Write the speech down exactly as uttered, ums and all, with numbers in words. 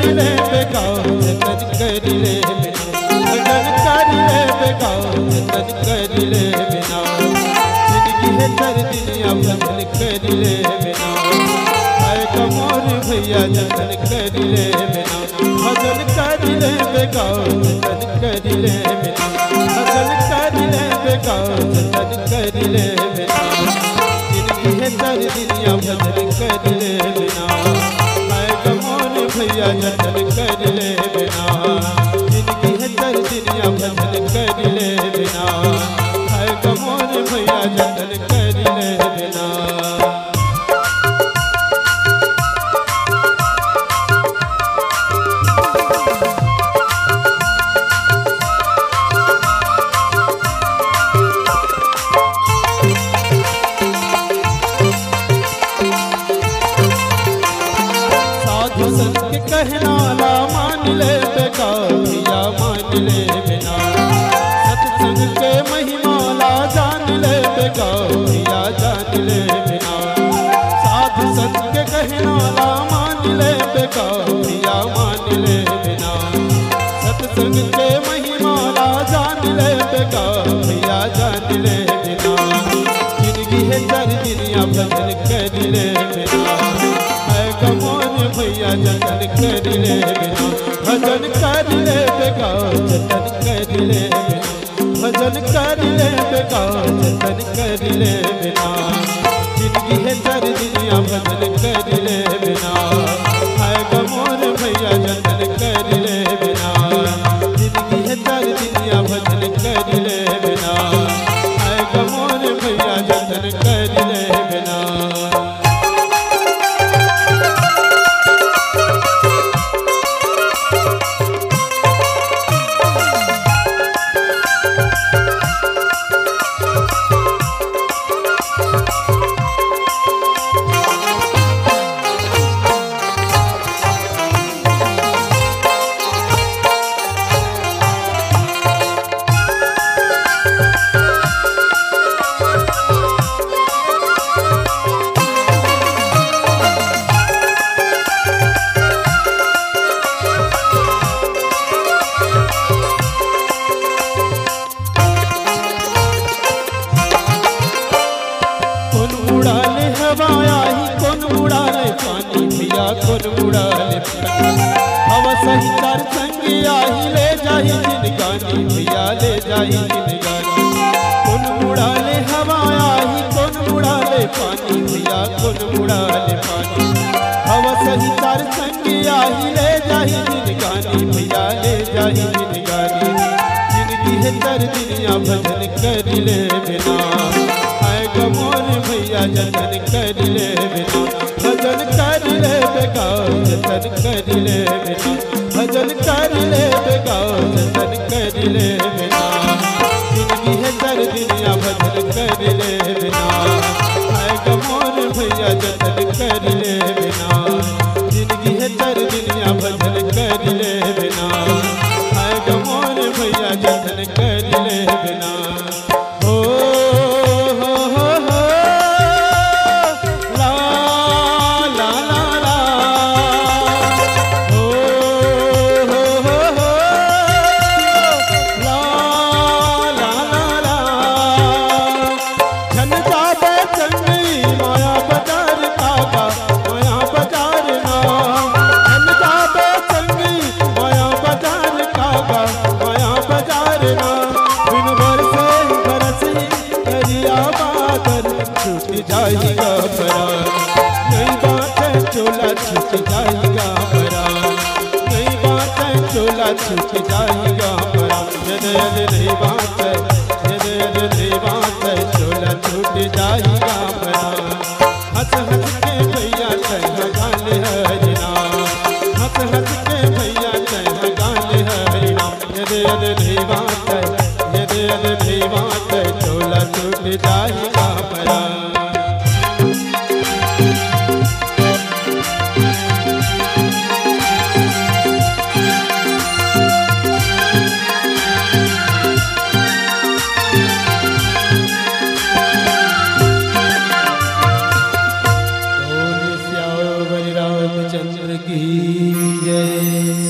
ले बेगाओ जतन कर ले बिना, भजन कर ले बेगाओ जतन कर ले बिना, जिंदगी है तर दुनिया भजन कर ले बिना, आए कमोर भैया जतन कर ले बिना, भजन कर ले बेगाओ जतन कर ले बिना, भजन कर ले बेगाओ जतन कर ले बिना, जिंदगी है तर दुनिया भजन कर ले बिना, आए कमोर भैया जतन कर ले बिना, जिंदगी है तर दुनिया भजन कर ले बिना, आए कमोर भैया जतन कर ले बिना। संत के कहना ला मान ले बेगाओ भैया मान ले बिना, सत्संग के महिमा ला जान ले बेगाओ भैया जान ले बिना, साधु संत के कहना ला मान ले बेगाओ भैया मान ले बिना, सत्संग के महिमा ला जान ले बेगाओ भैया जान ले बिना, जिंदगी है तर दुनिया भजन कर ले बिना, कमोर भैया जतन कर ले बिना, भजन कर ले बेगाओ जतन कर ले बिना, भजन कर ले बेगाओ जतन कर ले बिना, जिंदगी है तर दुनिया भजन कर ले बिना, आए कमोर भैया जतन कर ले बिना, जिंदगी है तर दुनिया भजन कर ले बिना, आए कमोर भैया जतन कर ले बिना। कौन उड़ा ले हवा सही तार संगी आई ले जाही जिनगानी भैया ले जाही जिनगानी, कौन उड़ा ले हवा आई कौन उड़ा ले पानी भैया कौन उड़ा ले पानी, हवा सही तार संगी आई ले जाही जिनगानी भैया ले जाही जिनगानी, जिंदगी है तर दुनिया भजन कर ले बिना, आए कमोर भैया जतन कर ले बिना, भजन कर ले बेगाओ जतन कर ले बिना, भजन कर ले बेगाओ जतन कर ले बिना, जिंदगी है तर दुनिया भजन कर ले बिना, आए कमोर भैया जतन कर ले बिना, जिंदगी है तर दुनिया भजन कर ले बिना, आए कमोर भैया जतन कर ले बिना। हो जाएगा परा नई बात है चोला छूट जाएगा परा, नई बात है चोला छूट जाएगा परा, यद यद नई बात है यद यद नई बात है चोला छूट जाएगा परा, हंस हंस के भैया तह गाले हरिना, हंस हंस के भैया तह गाले हरिना, यद यद नई बात है यद यद नई बात है चोला छूट जाएगा परा। की जय।